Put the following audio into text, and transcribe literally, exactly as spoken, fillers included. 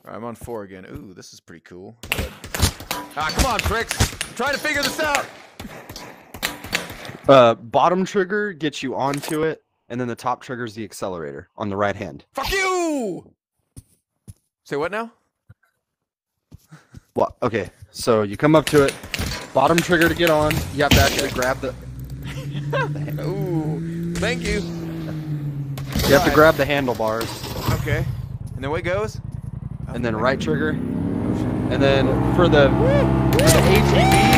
Right, I'm on four again. Ooh, this is pretty cool. But... Ah, come on, pricks! I'm trying to figure this out! Uh, bottom trigger gets you onto it, and then the top trigger is the accelerator on the right hand. Fuck you! Say what now? What? Okay, so you come up to it, bottom trigger to get on. You have to actually grab the. Ooh, thank you. You have to grab the handlebars. Okay, and then what goes? And then right trigger. And then for the, for the A T V,